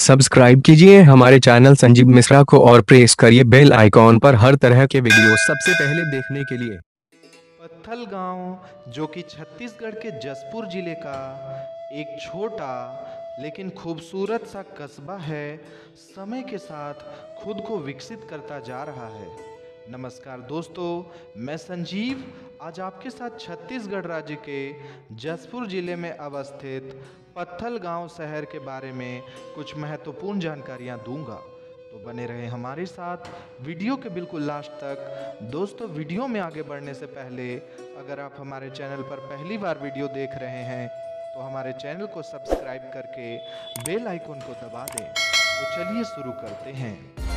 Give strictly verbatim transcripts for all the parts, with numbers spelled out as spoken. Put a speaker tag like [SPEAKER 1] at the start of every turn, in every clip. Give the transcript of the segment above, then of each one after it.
[SPEAKER 1] Subscribe कीजिए हमारे channel Sanjeev Mishra को और प्रेस करिए बेल आइकॉन पर हर तरह के वीडियो सबसे पहले देखने के लिए।
[SPEAKER 2] पत्थल गांव जो कि छत्तीसगढ़ के जसपुर जिले का एक छोटा लेकिन खूबसूरत सा कस्बा है, समय के साथ खुद को विकसित करता जा रहा है। नमस्कार दोस्तों, मैं संजीव आज आपके साथ छत्तीसगढ़ राज्य के जसपुर जिले में अवस्थित पत्थल गांव शहर के बारे में कुछ महत्वपूर्ण जानकारियां दूंगा। तो बने रहे हमारे साथ वीडियो के बिल्कुल लास्ट तक। दोस्तों, वीडियो में आगे बढ़ने से पहले अगर आप हमारे चैनल पर पहली बार वीडियो देख रहे हैं तो हमारे चैनल को सब्सक्राइब करके बेल आइकन को दबा दें। तो चलिए शुरू करते हैं।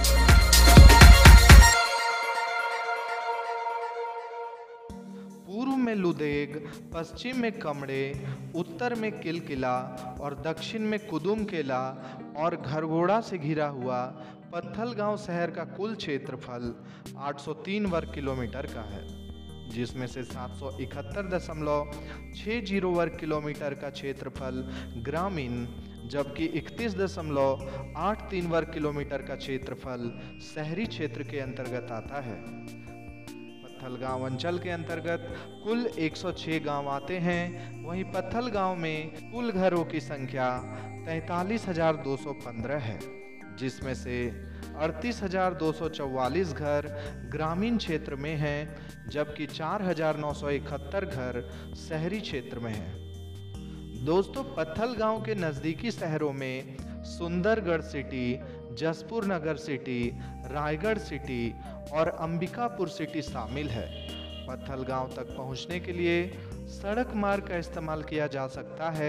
[SPEAKER 2] पूर्व में लुदेग, पश्चिम में कमड़े, उत्तर में किलकिला और दक्षिण में कुदुम केला और घरघोड़ा से घिरा हुआ पत्थल गांव शहर का कुल क्षेत्रफल आठ सौ तीन वर्ग किलोमीटर का है, जिसमें से सात सौ इकहत्तर दशमलव छः जीरो वर्ग किलोमीटर का क्षेत्रफल ग्रामीण, जबकि इकतीस दशमलव आठ तीन वर्ग किलोमीटर का क्षेत्रफल शहरी क्षेत्र के अंतर्गत आता है। पत्थल गांव अंचल के अंतर्गत कुल एक सौ छह गांव आते हैं। वहीं पत्थल गांव में कुल घरों की संख्या तैंतालीस हजार दो सौ पंद्रह है, जिसमें से अड़तीस हजार दो सौ चौवालीस घर ग्रामीण क्षेत्र में हैं, जबकि चार हजार नौ सौ इकहत्तर घर शहरी क्षेत्र में हैं। दोस्तों, पत्थल गांव के नज़दीकी शहरों में Sundargarh city, Jashpur Nagar city, Raigarh city और अंबिकापुर सिटी शामिल है। पत्थल गांव तक पहुंचने के लिए सड़क मार्ग का इस्तेमाल किया जा सकता है।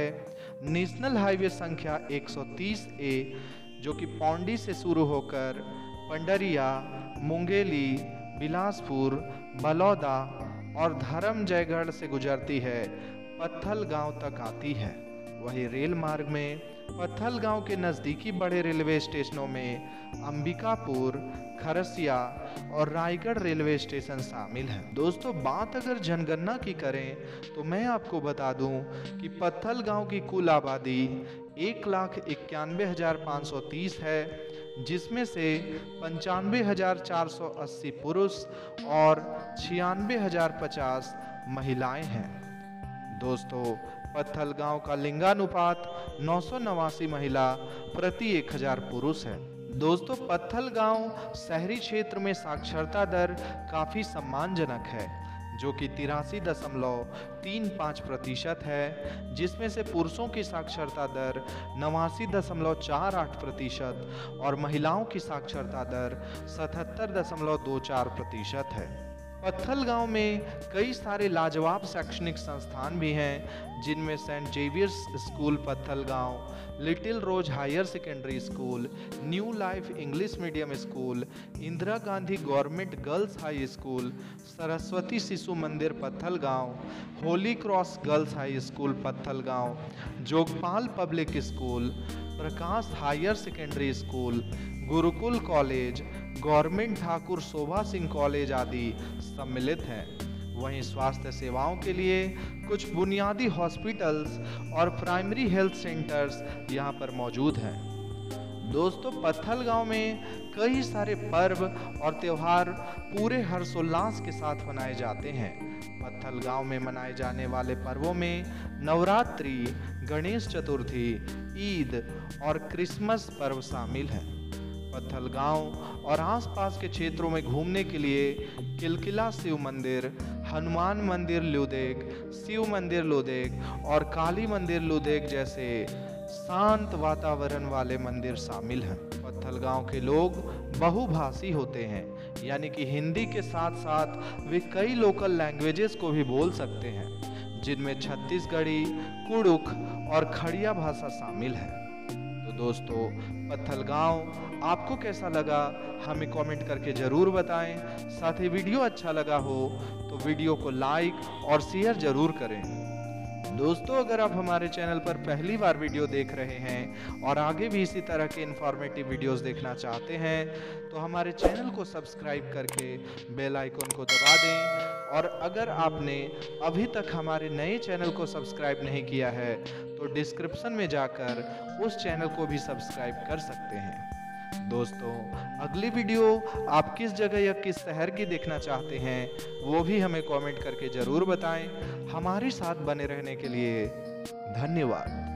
[SPEAKER 2] नेशनल हाईवे संख्या एक सौ तीस ए, जो कि पौंडी से शुरू होकर पंडरिया, मुंगेली, बिलासपुर, बलौदा और धर्मजयगढ़ से गुजरती है, पत्थल गांव तक आती है। वही रेल मार्ग में पत्थल गांव के नज़दीकी बड़े रेलवे स्टेशनों में अंबिकापुर, खरसिया और रायगढ़ रेलवे स्टेशन शामिल हैं। दोस्तों, बात अगर जनगणना की करें तो मैं आपको बता दूं कि पत्थल गांव की कुल आबादी एक लाख इक्यानवे हजार पाँच सौ तीस है, जिसमें से पंचानवे हजार चार सौ अस्सी पुरुष और छियानवे हजार पचास महिलाएं हैं। दोस्तों, पत्थल गांव का लिंगानुपात नौ सौ नवासी महिला प्रति एक हजार पुरुष है। दोस्तों, पत्थल गांव शहरी क्षेत्र में साक्षरता दर काफ़ी सम्मानजनक है, जो कि तिरासी दशमलव तीन पाँच प्रतिशत है, जिसमें से पुरुषों की साक्षरता दर नवासी दशमलव चार आठ प्रतिशत और महिलाओं की साक्षरता दर सतहत्तर दशमलव दो चार प्रतिशत है। पत्थल गांव में कई सारे लाजवाब शैक्षणिक संस्थान भी हैं, जिनमें Saint Xavier's school Pathalgaon, little rose higher secondary school, new life English medium school, Indira Gandhi government girls high school, Saraswati Shishu Mandir Pathalgaon, holy cross girls high school Pathalgaon, Jogpal public school, Prakash higher secondary school, Gurukul college, government Thakur Shobha Singh college आदि सम्मिलित हैं। वहीं स्वास्थ्य सेवाओं के लिए कुछ बुनियादी हॉस्पिटल्स और प्राइमरी हेल्थ सेंटर्स यहां पर मौजूद हैं। दोस्तों, पत्थल गांव में कई सारे पर्व और त्यौहार पूरे हर्षोल्लास के साथ मनाए जाते हैं। पत्थल गांव में मनाए जाने वाले पर्वों में नवरात्रि, गणेश चतुर्थी, ईद और क्रिसमस पर्व शामिल हैं। पत्थल गांव और आसपास के क्षेत्रों में घूमने के लिए किलकिला शिव मंदिर, हनुमान मंदिर लुदेग, शिव मंदिर लुदेग और काली मंदिर लुदेग जैसे शांत वातावरण वाले मंदिर शामिल हैं। पत्थल गांव के लोग बहुभाषी होते हैं, यानी कि हिंदी के साथ साथ वे कई लोकल लैंग्वेजेस को भी बोल सकते हैं, जिनमें छत्तीसगढ़ी, कुड़ुख और खड़िया भाषा शामिल है। तो दोस्तों, पत्थल गांव आपको कैसा लगा हमें कमेंट करके ज़रूर बताएं। साथ ही वीडियो अच्छा लगा हो तो वीडियो को लाइक और शेयर ज़रूर करें। दोस्तों, अगर आप हमारे चैनल पर पहली बार वीडियो देख रहे हैं और आगे भी इसी तरह के इन्फॉर्मेटिव वीडियोस देखना चाहते हैं तो हमारे चैनल को सब्सक्राइब करके बेल आइकन को दबा दें। और अगर आपने अभी तक हमारे नए चैनल को सब्सक्राइब नहीं किया है तो डिस्क्रिप्शन में जाकर उस चैनल को भी सब्सक्राइब कर सकते हैं। दोस्तों, अगली वीडियो आप किस जगह या किस शहर की देखना चाहते हैं वो भी हमें कमेंट करके ज़रूर बताएं। हमारे साथ बने रहने के लिए धन्यवाद।